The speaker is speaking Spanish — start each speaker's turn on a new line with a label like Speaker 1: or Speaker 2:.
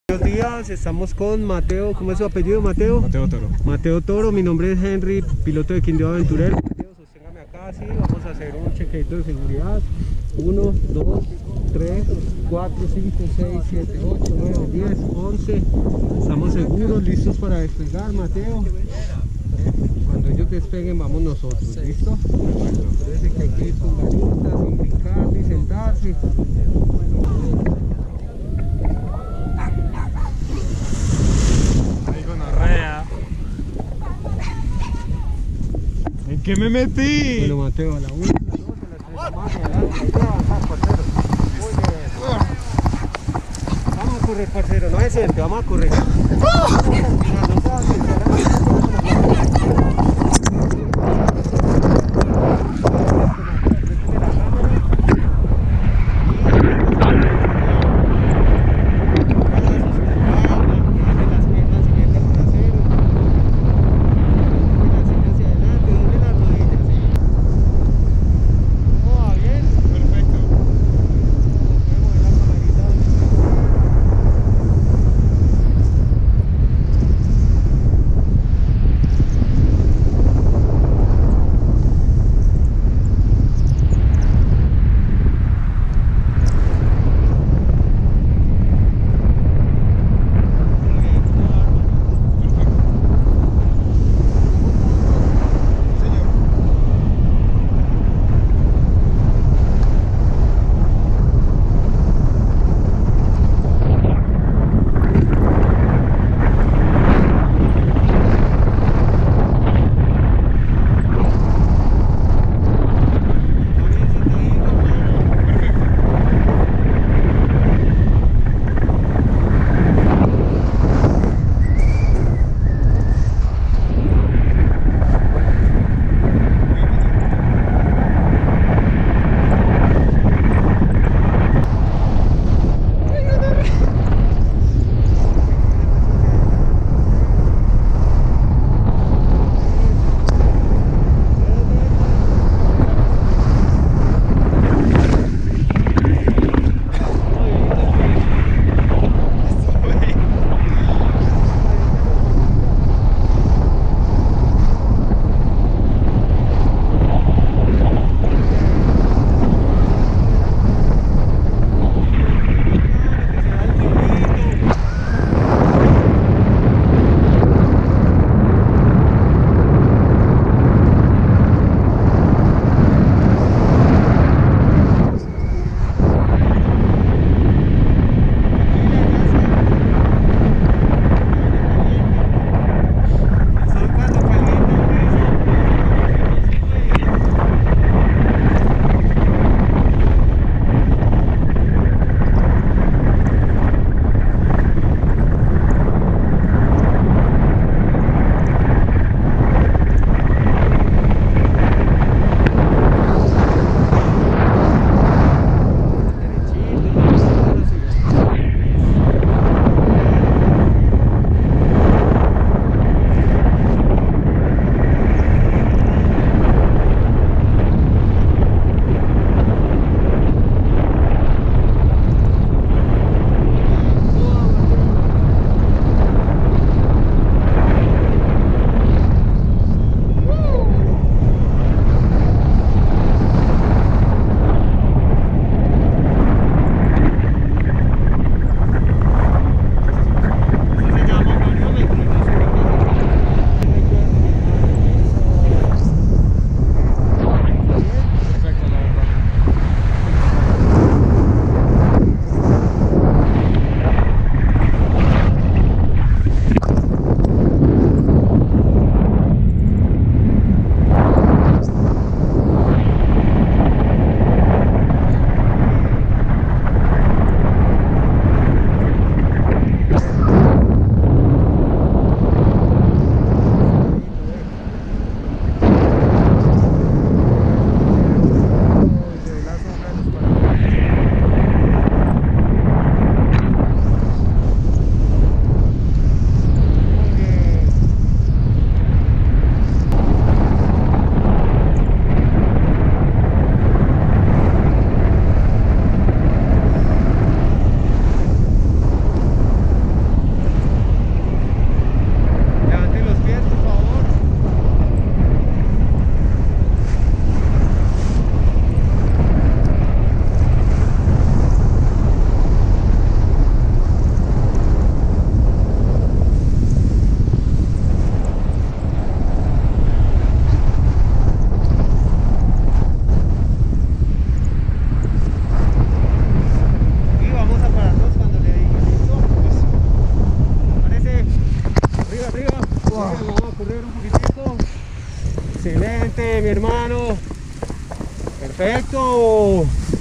Speaker 1: Buenos días, estamos con Mateo. ¿Cómo es su apellido, Mateo?
Speaker 2: Mateo Toro.
Speaker 1: Mateo Toro, mi nombre es Henry, piloto de Quindío Aventurero. Mateo, sosténgame acá, sí, vamos a hacer un chequeito de seguridad. 1, 2, 3, 4, 5, 6, 7, 8, 9, 10, 11. Estamos seguros, listos para despegar, Mateo. Cuando ellos despeguen vamos nosotros, ¿listo? Entonces que hay que ir con varitas, sin brincar, ni sentarse.
Speaker 2: Ay, gonorrea. ¿En qué me metí?
Speaker 1: Bueno, Mateo, a la 1, a la 2, a la 3, más adelante, hay que avanzar, parcero. Muy bien. Vamos a correr, parcero, no se siente, vamos a correr. Suerte, mi hermano. Perfecto.